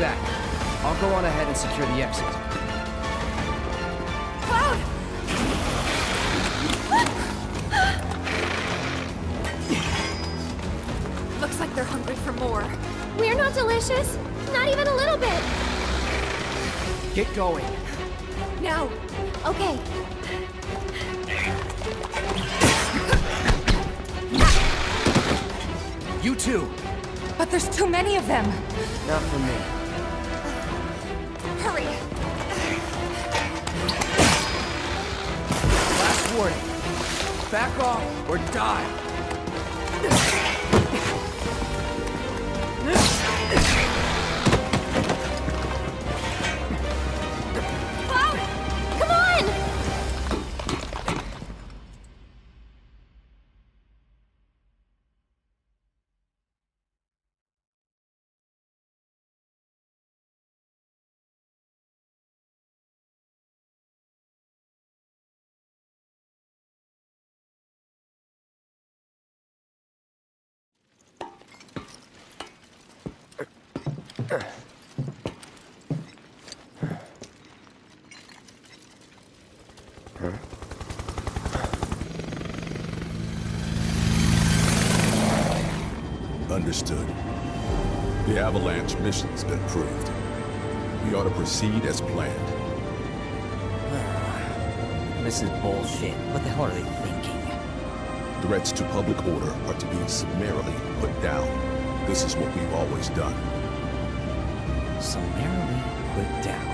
back. I'll go on ahead and secure the exit. Cloud! Looks like they're hungry for more. We're not delicious. Not even a little bit. Get going. Now! Okay. You too. But there's too many of them! Not for me. Hurry! Last warning. Back off or die. Cloud! Come on! Understood. The Avalanche mission's been approved. We ought to proceed as planned. This is bullshit. What the hell are they thinking? Threats to public order are to be summarily put down. This is what we've always done. Summarily put down.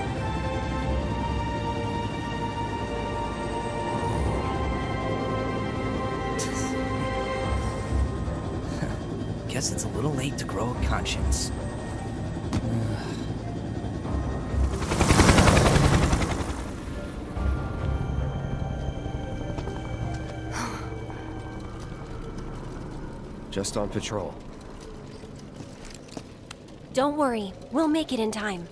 Guess it's a little late to grow a conscience. Just on patrol. Don't worry. We'll make it in time.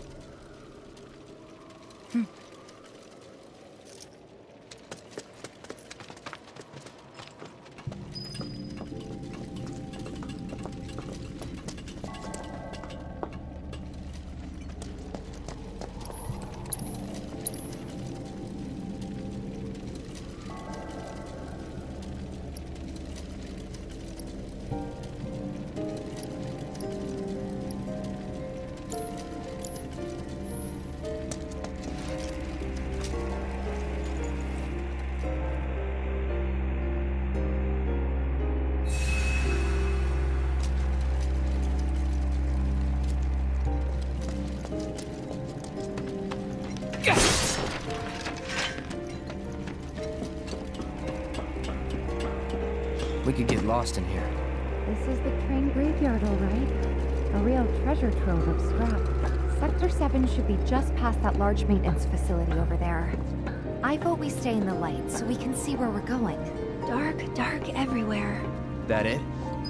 We could get lost in here. This is the train graveyard, all right. A real treasure trove of scrap. Sector 7 should be just past that large maintenance facility over there. I vote we stay in the light so we can see where we're going. Dark, dark everywhere. That it?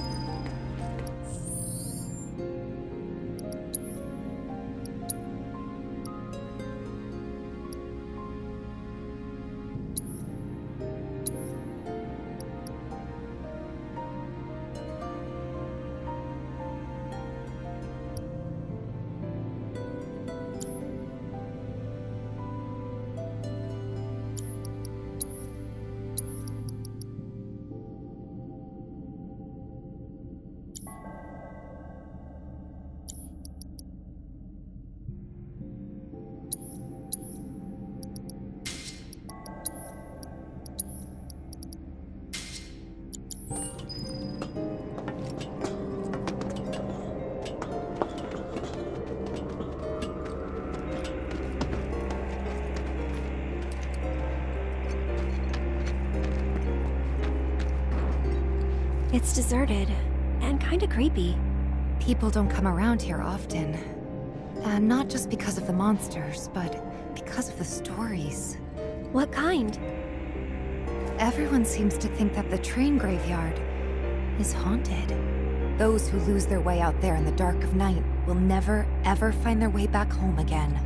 It's deserted, and kinda creepy. People don't come around here often. Not just because of the monsters, but because of the stories. What kind? Everyone seems to think that the train graveyard is haunted. Those who lose their way out there in the dark of night will never, ever find their way back home again.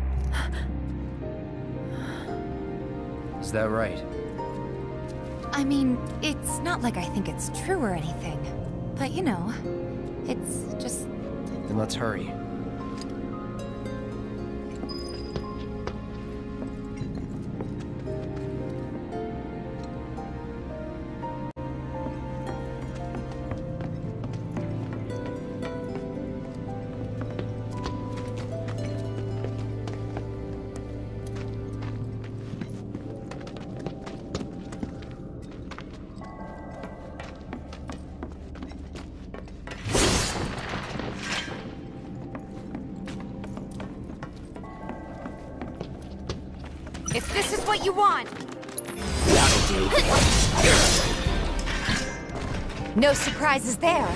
Is that right? I mean, it's not like I think it's true or anything. But you know, it's just... Then let's hurry. If this is what you want. That'll do. No surprises there.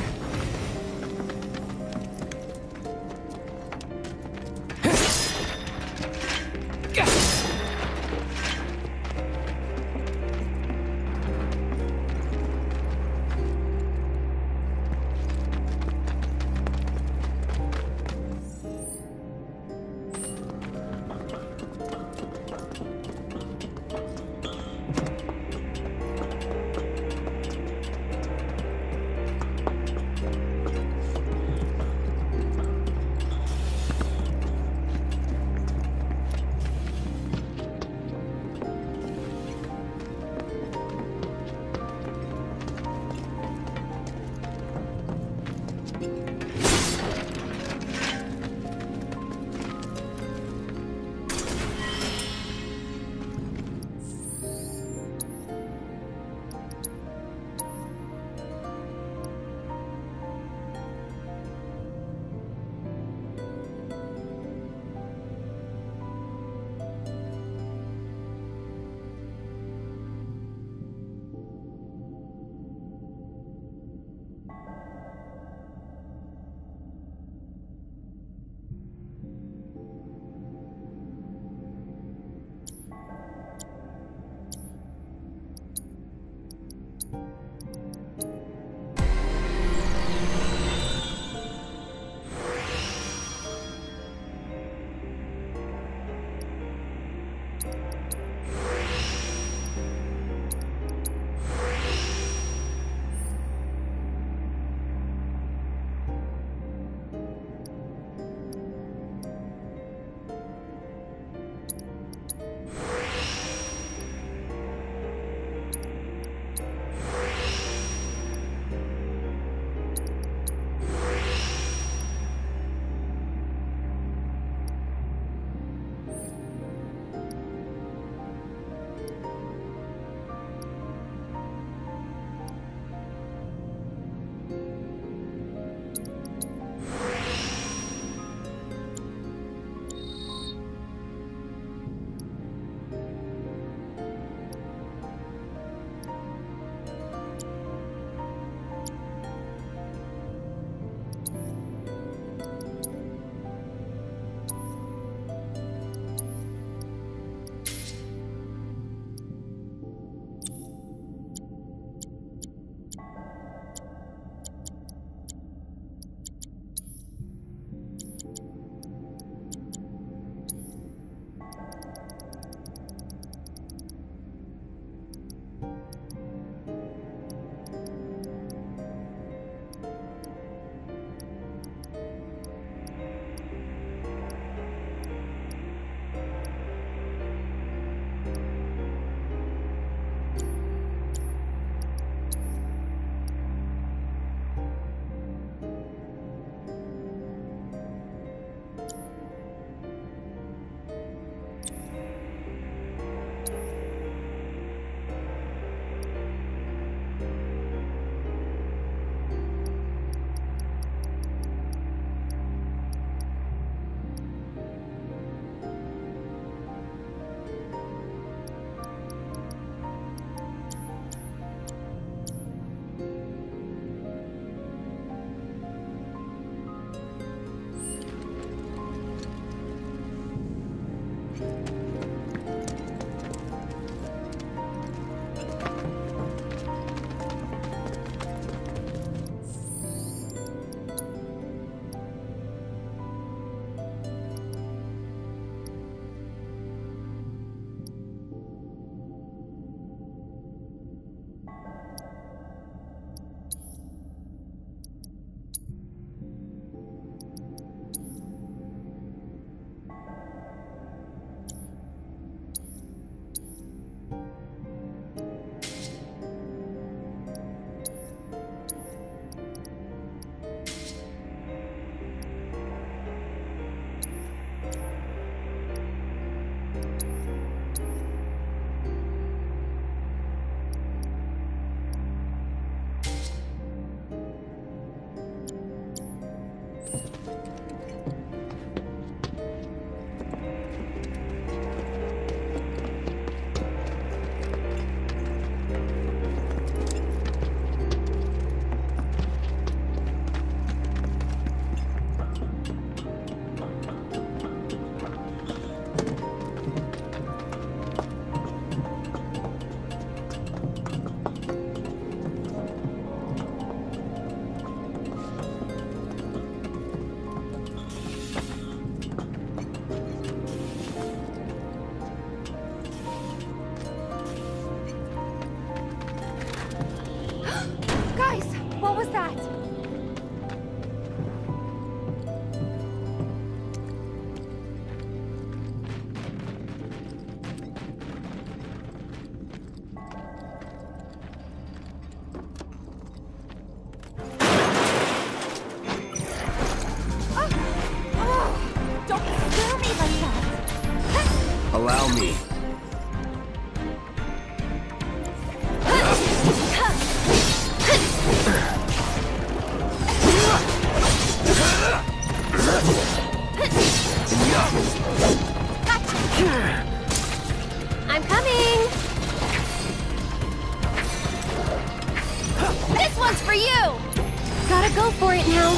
Gotta go for it now.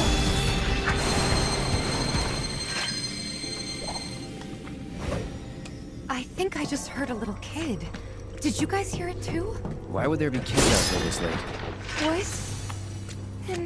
I think I just heard a little kid. Did you guys hear it too? Why would there be kids out there this late? What? And...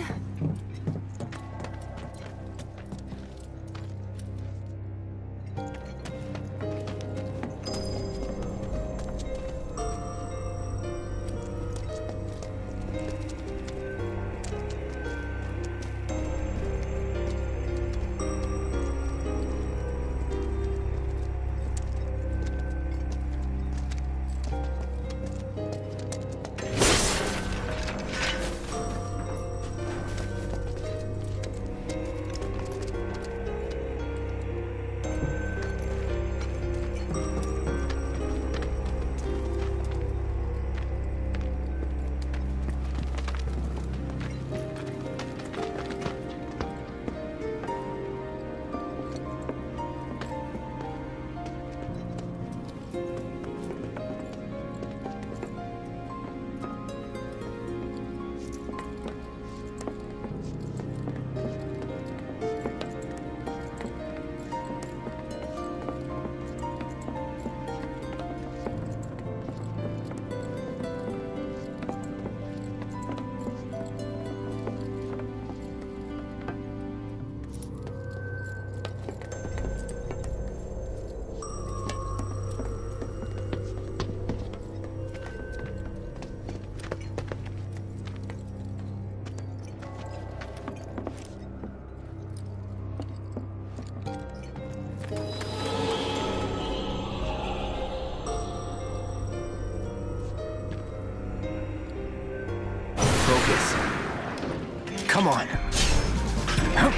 Come on. Yeah.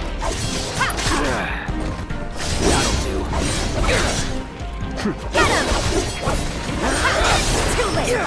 That'll do. Get him! Too late.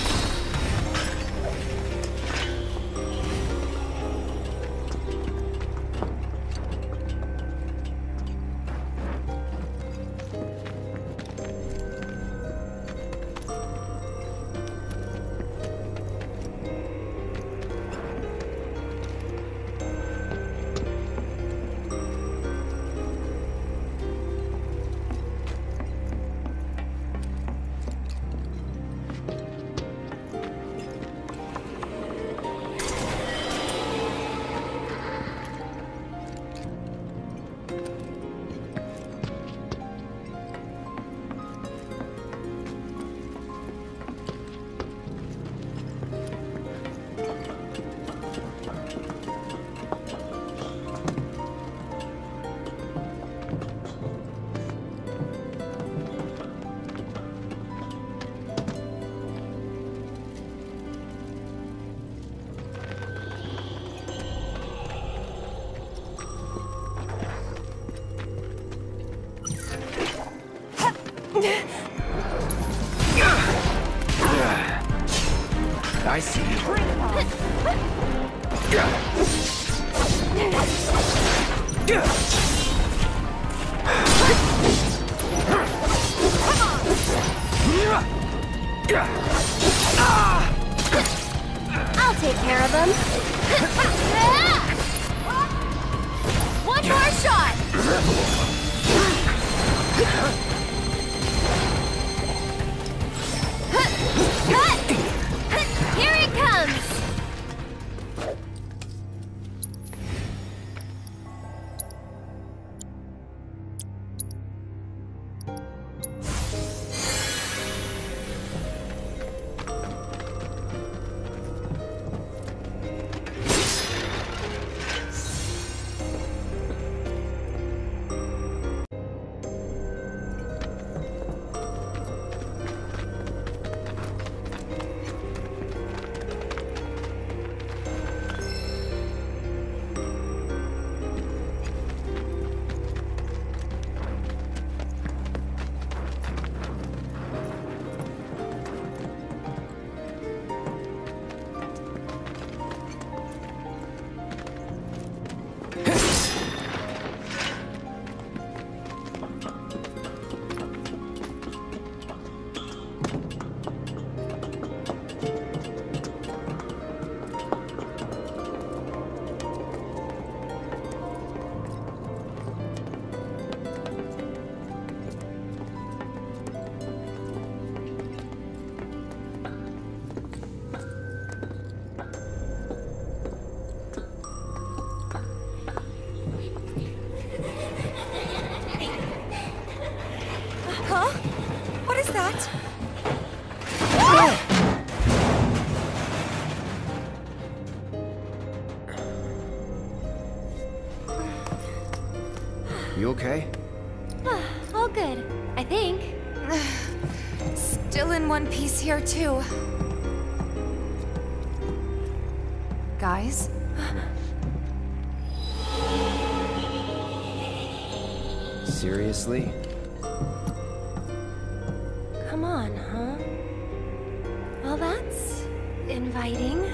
I see you. I'll take care of him. One more shot. Here it comes. that? You okay? All good, I think. Still in one piece here, too. Guys? Seriously? Come on, huh? Well, that's inviting.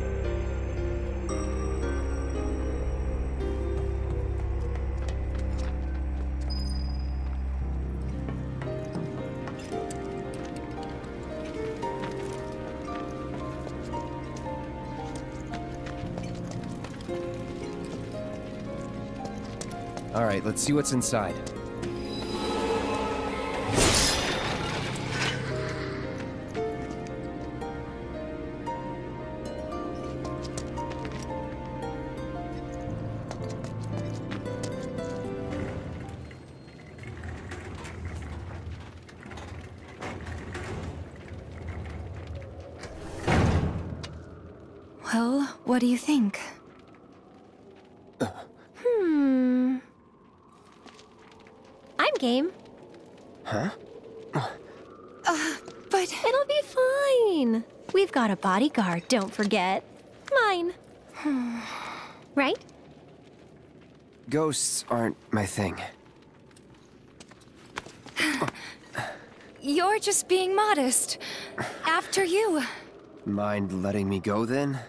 All right, let's see what's inside. Well, what do you think? I'm game. Huh? But... It'll be fine. We've got a bodyguard, don't forget. Mine. Right? Ghosts aren't my thing. You're just being modest. After you. Mind letting me go then?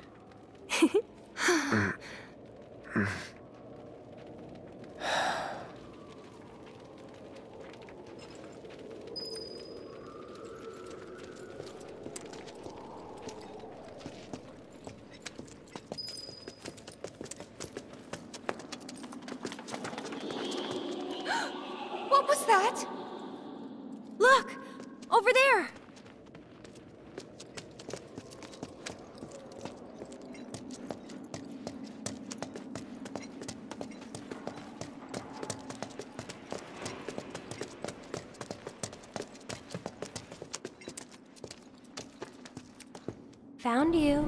What was that? Look! Over there! Found you.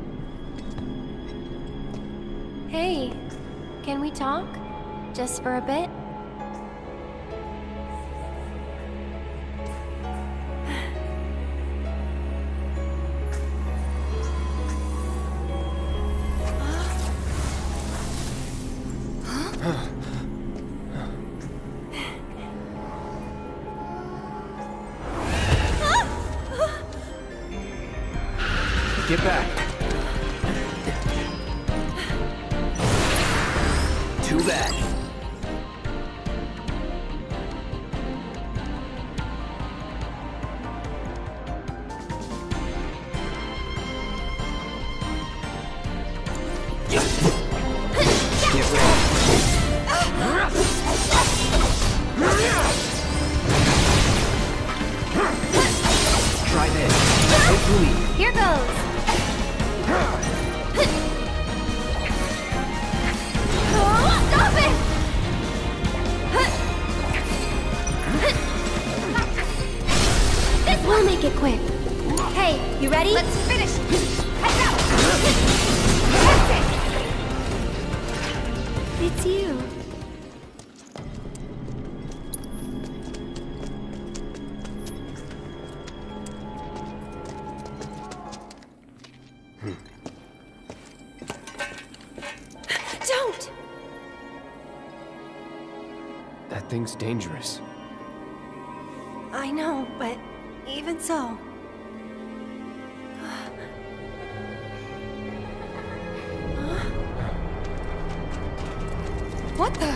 Hey, can we talk? Just for a bit? Get back. Too bad. Get ready. Try this. Hopefully. Here goes. Stop it! This will make it quick. Hey, you ready? Let's finish! Heads out! That's it! It's you. Don't! That thing's dangerous. I know, but even so. What the?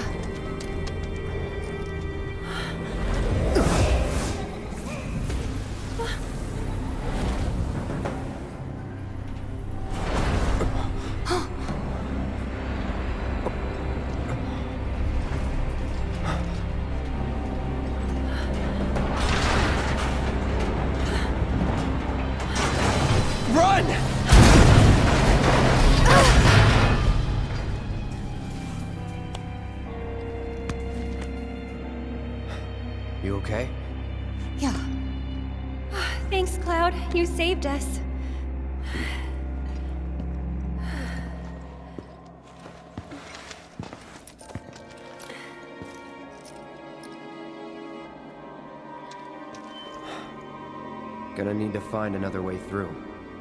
Run! Thanks, Cloud. You saved us. Gonna need to find another way through.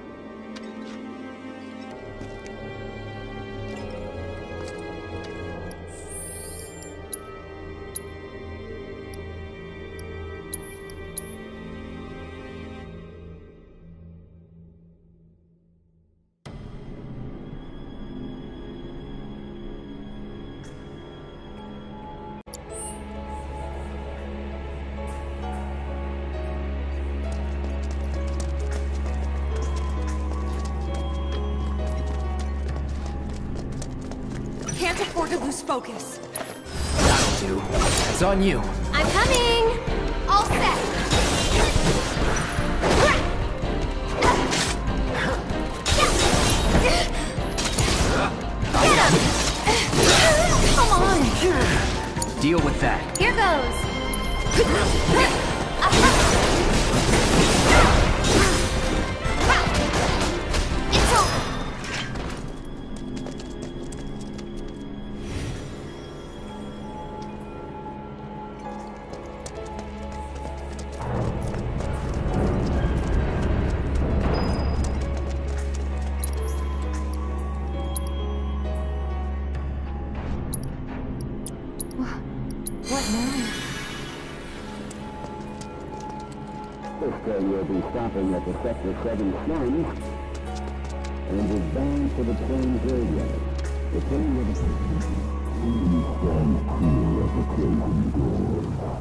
Can't afford to lose focus. That'll do. It's on you. I'm coming! All set. Come on! Deal with that. Here goes! It's over. What now? This train will be stopping at the Sector 7 slums and is bound for the train graveyard. The train will stand clear of the closing doors.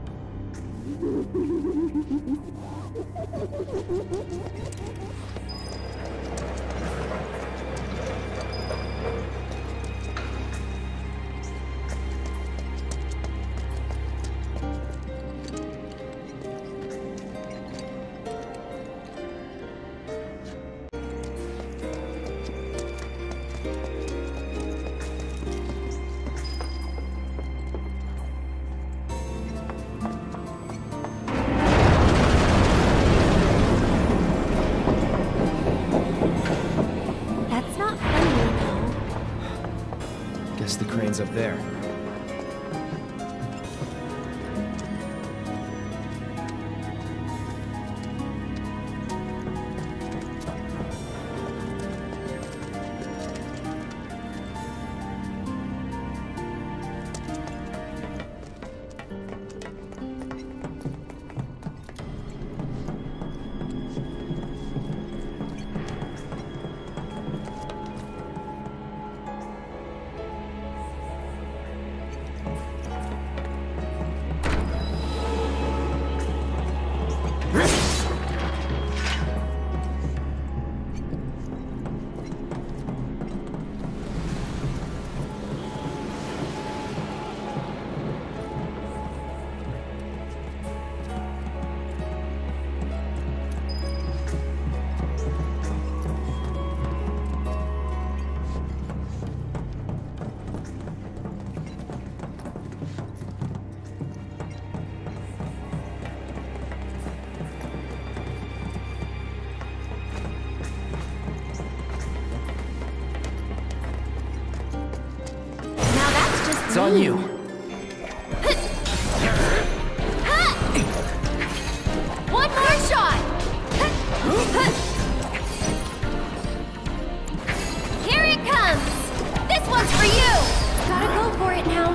That's not funny, you know. Guess the crane's up there. Now that's just It's on you. One more shot. Here it comes! This one's for you. Gotta go for it now.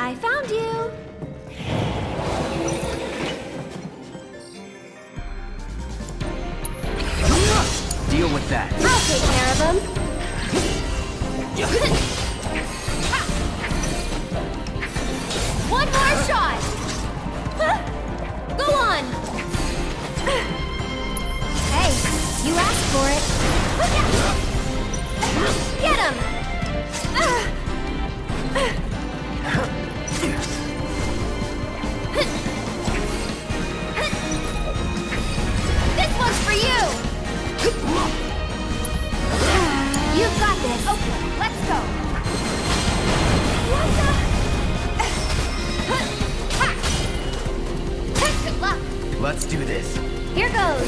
I found you. Deal with that. I'll take care of him. One more shot! Go on! Hey, you asked for it. Get him! This one's for you! You've got this. Okay, let's go! Good luck! Let's do this. Here goes.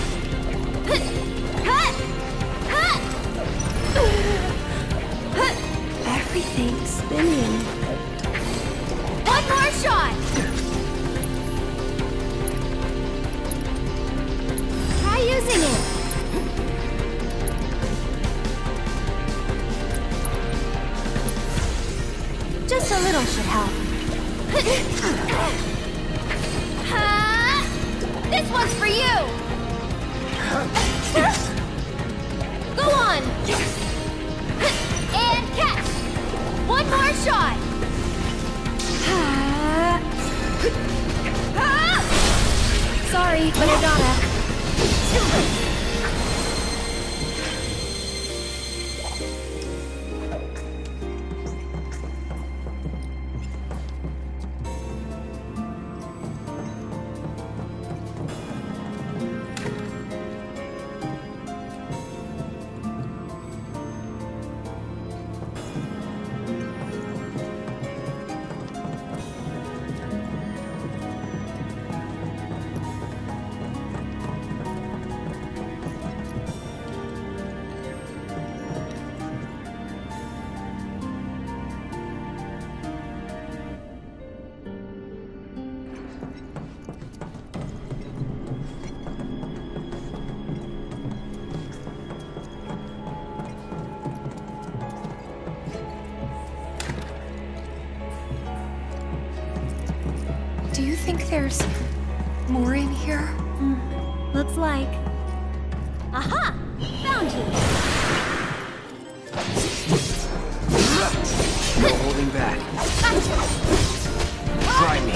Everything's spinning. One more shot! Try using it. Just a little should help. This one's for you! Go on! And catch! One more shot! Sorry, but I gotta. Do you think there's more in here? Looks like. Aha! Found you. No holding back. Try me.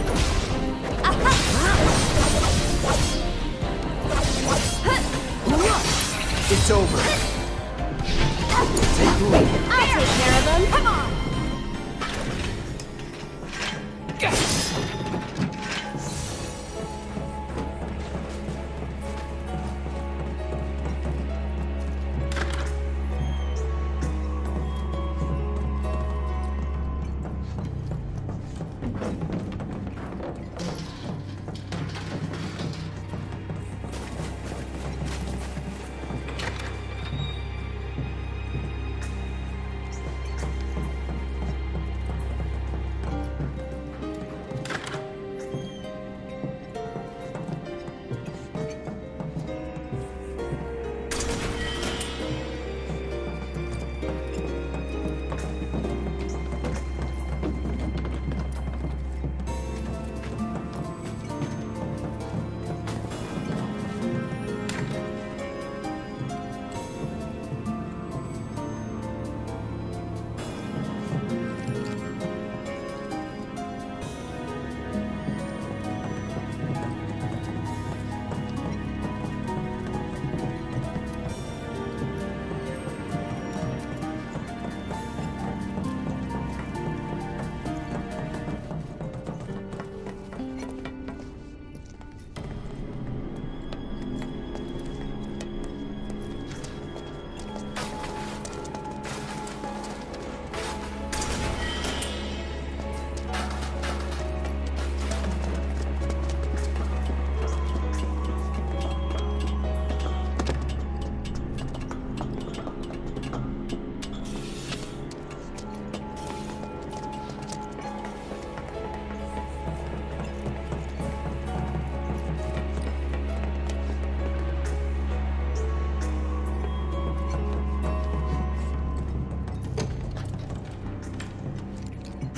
It's over. Take the lead. I'll take care of them. Come on!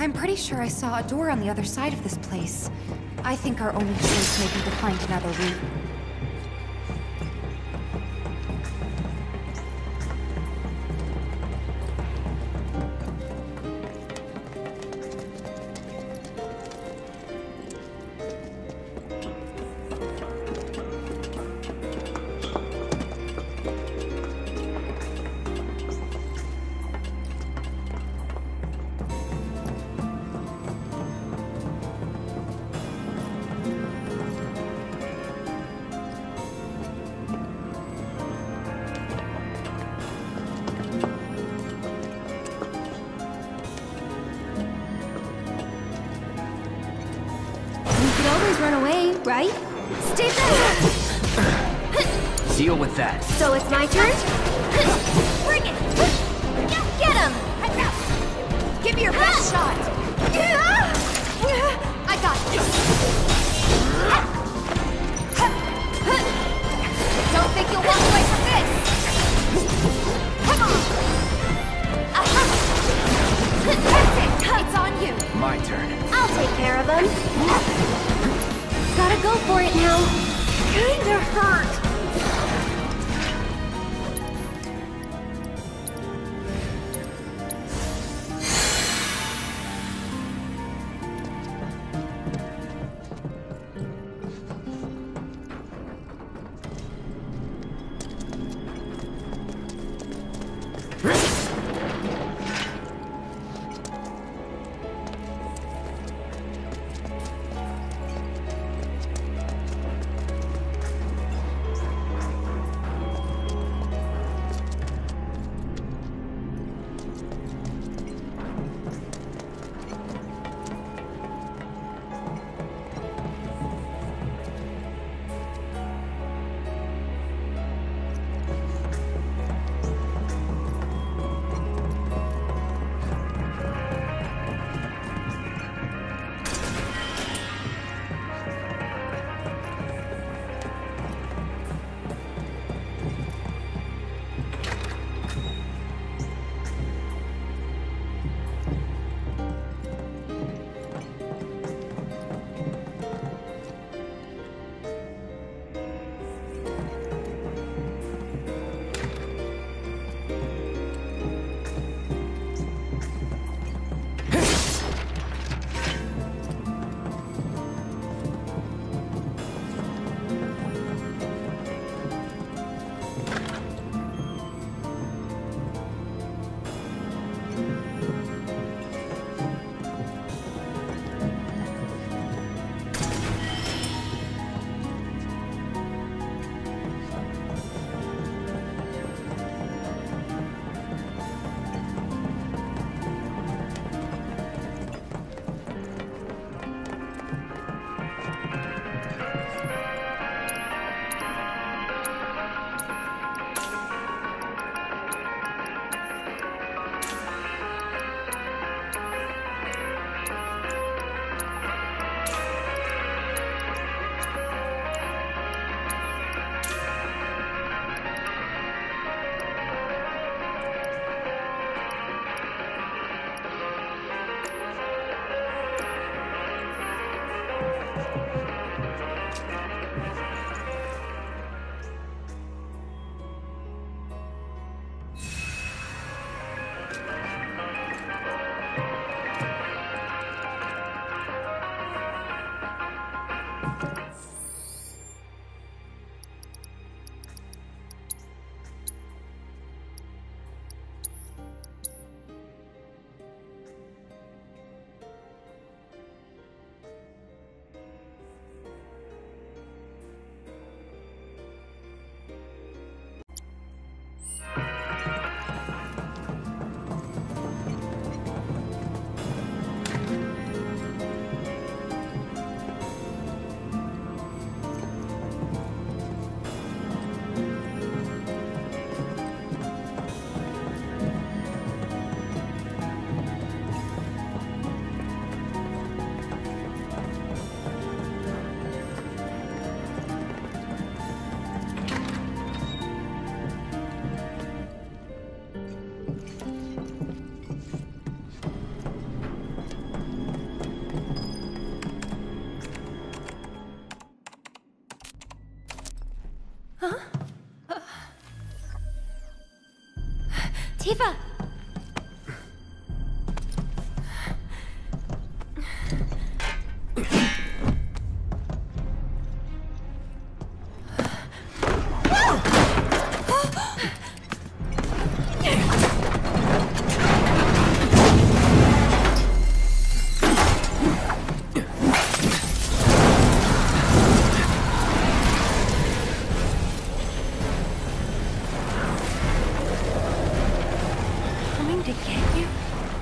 I'm pretty sure I saw a door on the other side of this place. I think our only choice may be to find another route. Run away, right? Stay back! Deal with that. So it's my turn? Bring it! Get him! Give me your best shot! I got this! Don't think you'll walk away from this! Come on! That's it! It's on you! My turn. I'll take care of him. Gotta go for it now. Kinda hurt. Tifa! Coming to get you?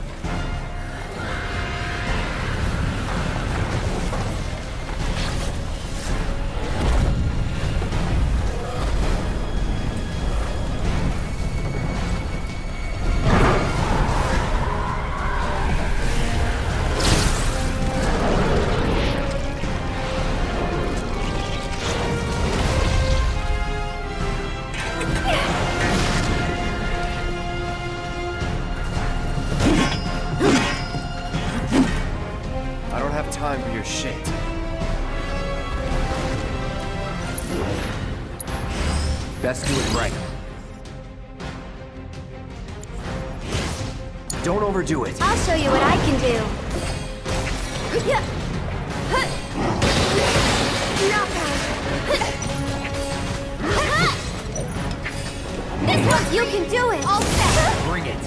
I don't have time for your shit. Best do it right. Don't overdo it. I'll show you what I can do. This one, you can do it. All set. Bring it.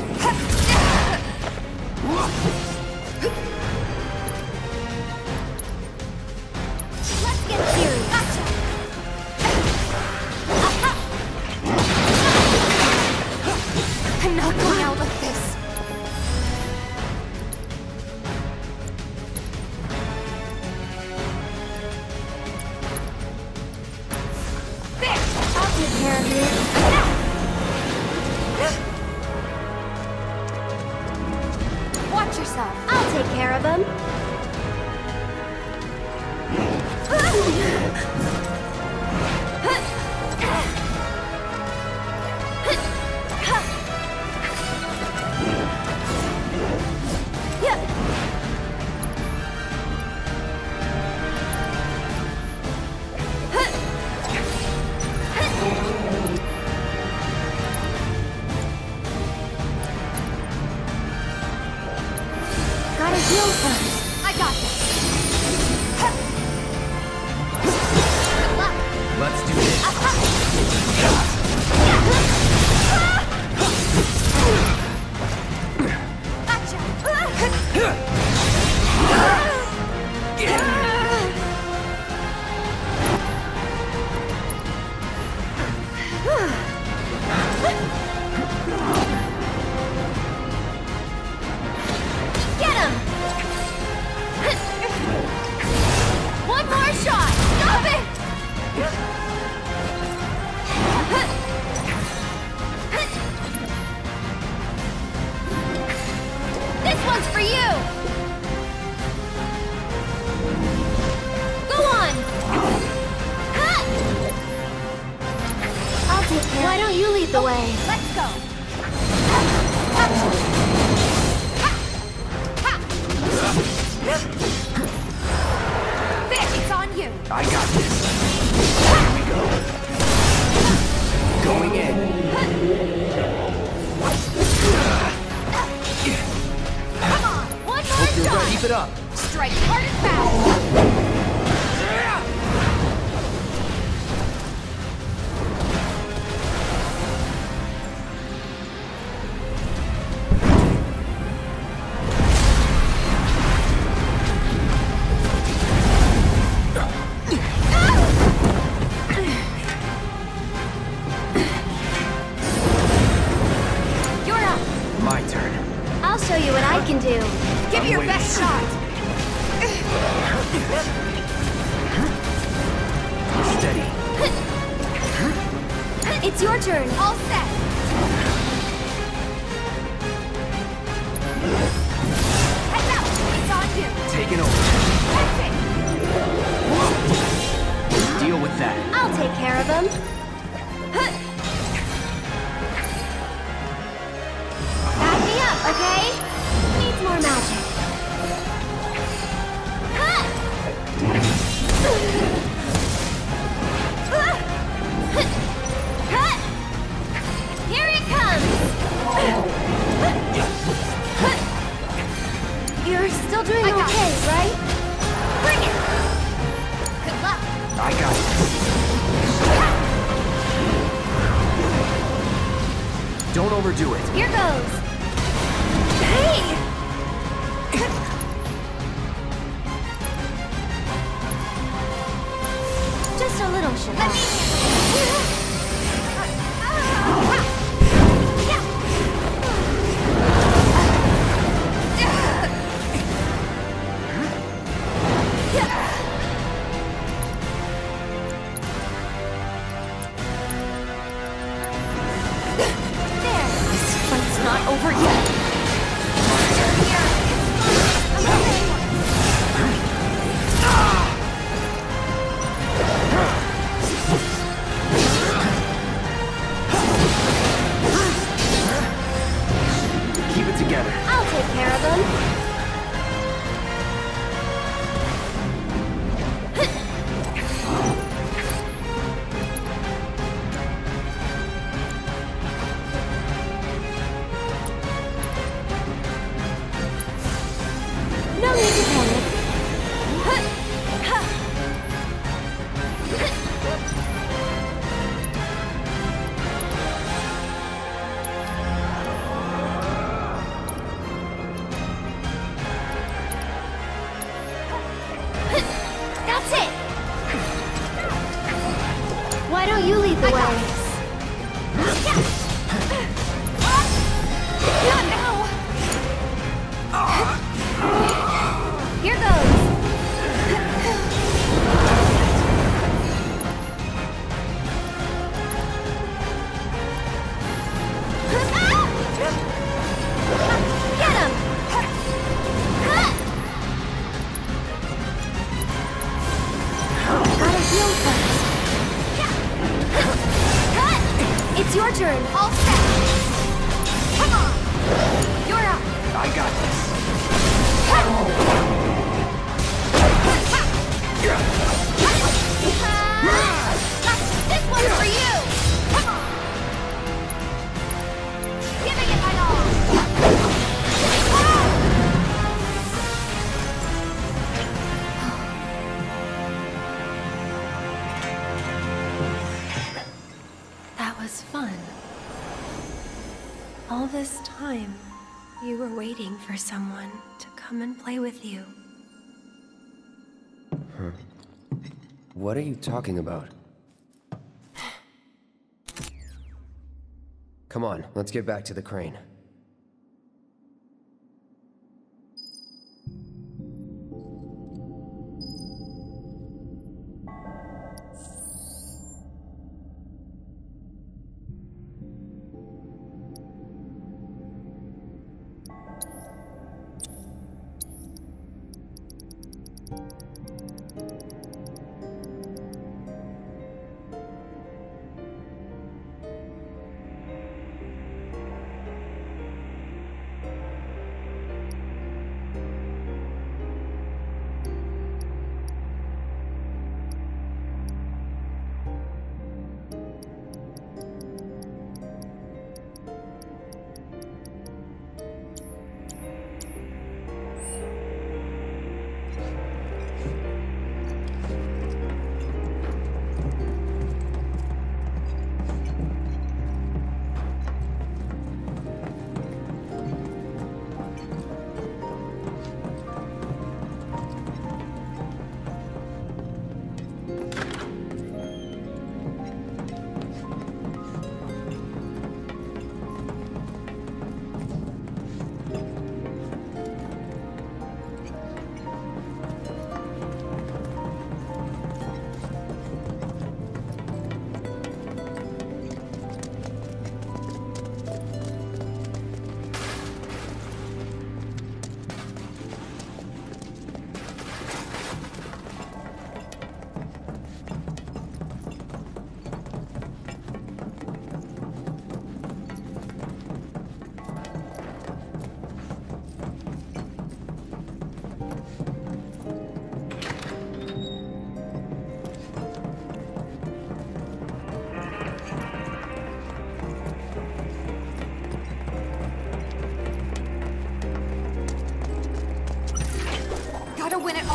Let's get serious. Gotcha. I'm not going out like this. There! I'll take care of you. Watch yourself. I'll take care of him. Gotta heal first. I got this. Good luck. Let's do this. Get him! One more shot! Stop it! This one's for you! Go on! I'll take care. Why don't you lead the way? Let's go! There, it's on you! I got this. Here we go. Going in. Come on! One more shot! Keep it up. Strike hard and fast! You're up! My turn. I'll show you what I can do. Give I'm me your waiting. best shot! Steady. It's your turn. All set. Heads out. It's on you. Taking over. That's it. Deal with that. I'll take care of him. Back me up, okay? Needs more magic. You okay, right? Bring it! Good luck! I got it. Don't overdo it. Here goes! Hey! Just a little sugar. Let me Fight's not over yet. Keep it together. I'll take care of them. No need to panic. That's it! Why don't you lead the I got way? this. Not now! Here goes! Get him! Gotta heal first. It's your turn. All set! Come on! You're up! I got this. This one's for you! Come on! Giving it my all! That was fun. All this time, you were waiting for someone to come and play with you. What are you talking about? Come on, let's get back to the crane. to win it all.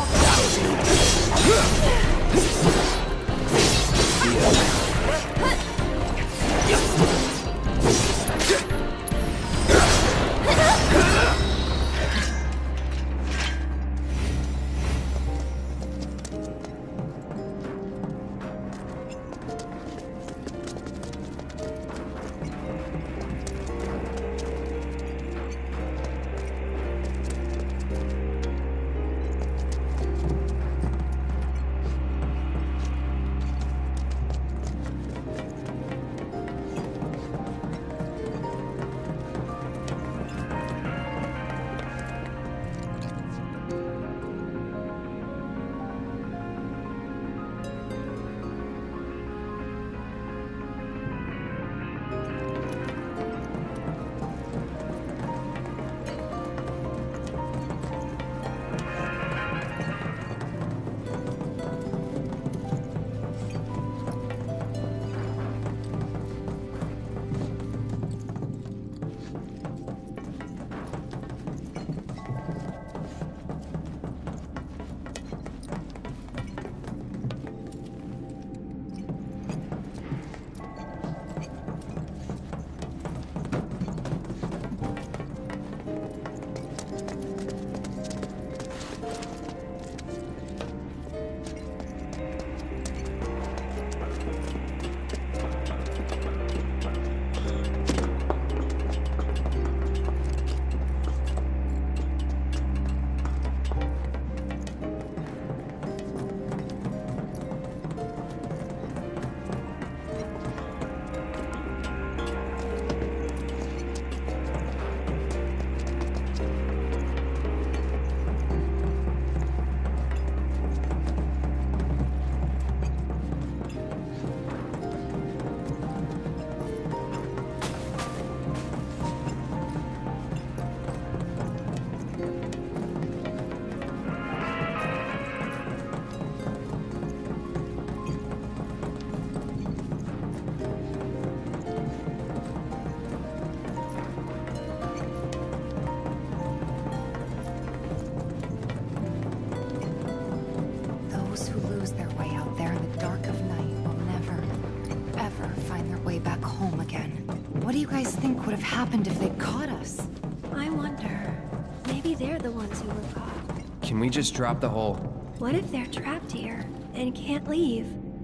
What do you guys think would have happened if they caught us? I wonder. Maybe they're the ones who were caught. Can we just drop the whole... What if they're trapped here and can't leave?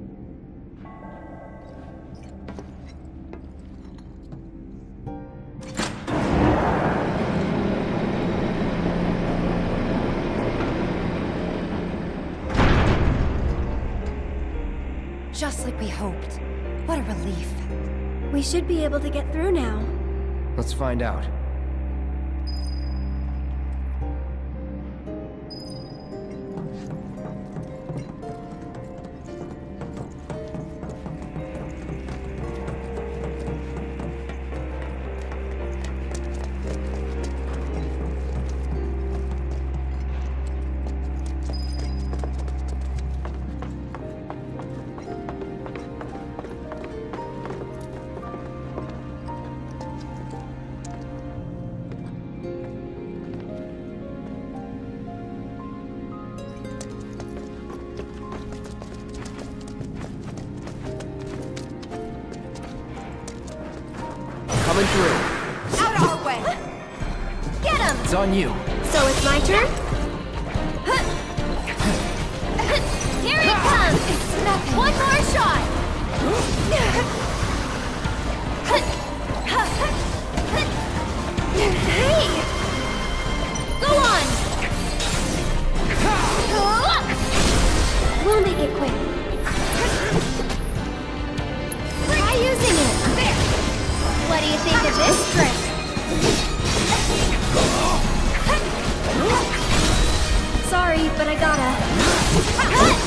Just like we hoped. What a relief. We should be able to get through now. Let's find out. Coming through. Out of our way! Get him! It's on you. So it's my turn? Here he comes! It's nothing. One more shot! Hey! Go on! We'll make it quick. Try using it. There! What do you think of this trick? Sorry, but I gotta.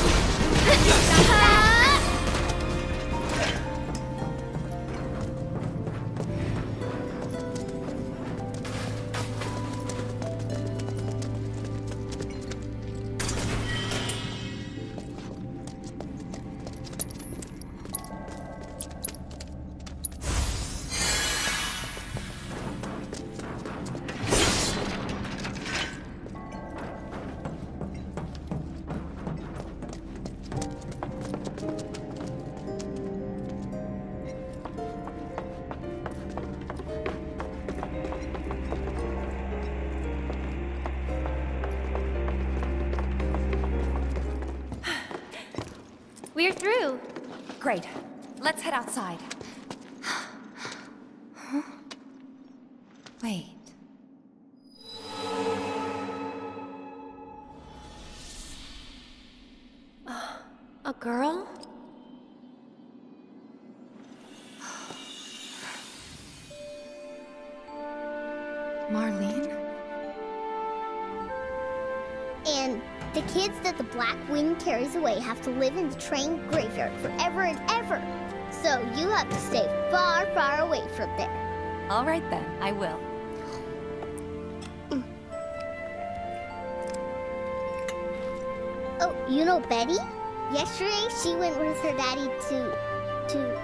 We're through. Great. Let's head outside. Wait. A girl? Marlene? And the kids that the Black Wind carries away have to live in the train graveyard forever and ever. So you have to stay far, far away from there. All right then, I will. Oh, you know Betty? Yesterday, she went with her daddy to...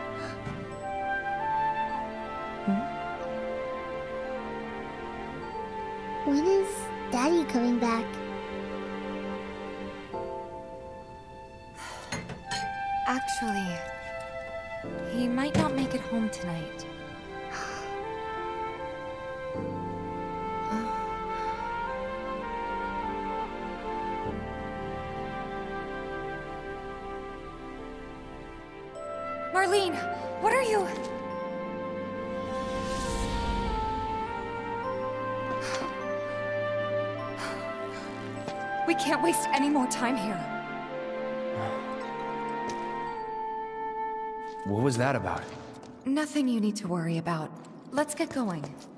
When is Daddy coming back? Actually, he might not make it home tonight. Marlene, what are you... We can't waste any more time here. What was that about? Nothing you need to worry about. Let's get going.